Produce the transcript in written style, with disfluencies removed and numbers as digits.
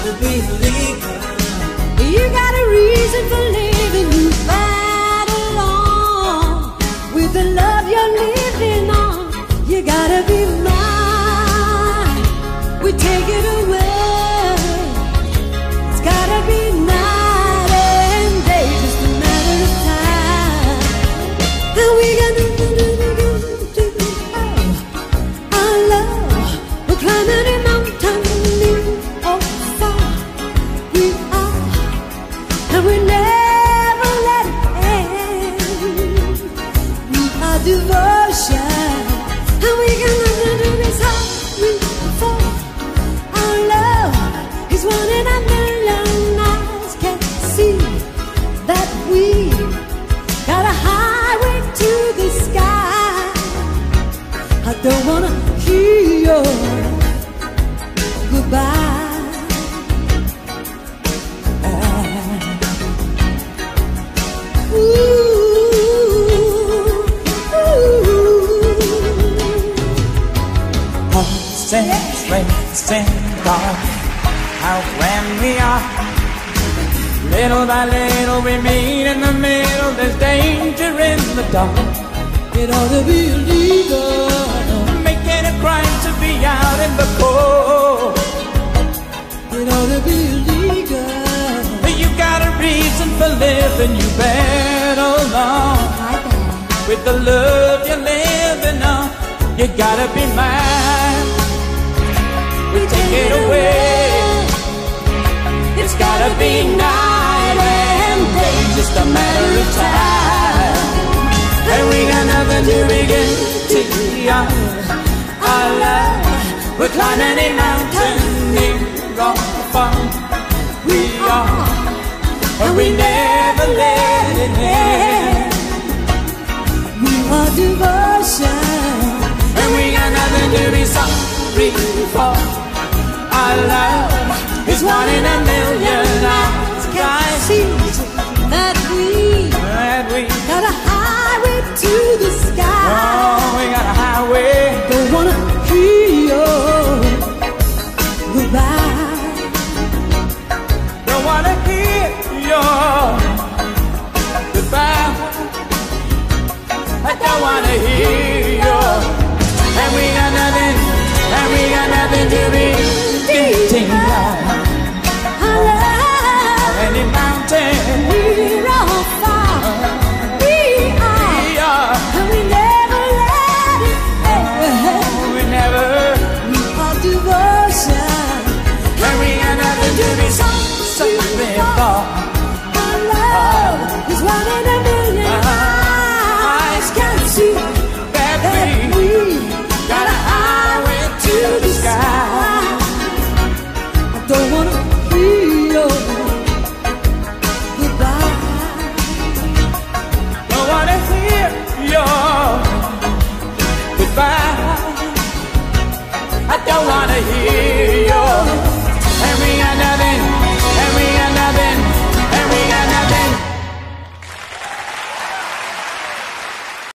to be legal. You got a reason for living. You fight along with the love you're living on. You gotta be mine. We take it away. It's gotta be night and day, just a matter of time. And we gonna do our love. We're climbing a mountain, oh far we are, and we never let it end. Our devotion, and we gonna do this how we fall. Our love is one in a million eyes can see that we got a highway to the sky. I don't wanna hear your goodbye. Stand guard out when we are. Little by little we meet in the middle. There's danger in the dark. It ought to be illegal, Make it a crime to be out in the cold. it ought to be illegal. You got a reason for living. You battle on with the love you're living on. You gotta be mine. We take it away. It's gotta be night and day, just a matter of time. And we got nothing to begin to our love. We're climbing a mountain near all far we are, and we never let it end. We are devotion, And we got nothing to be sorry for. Our love is one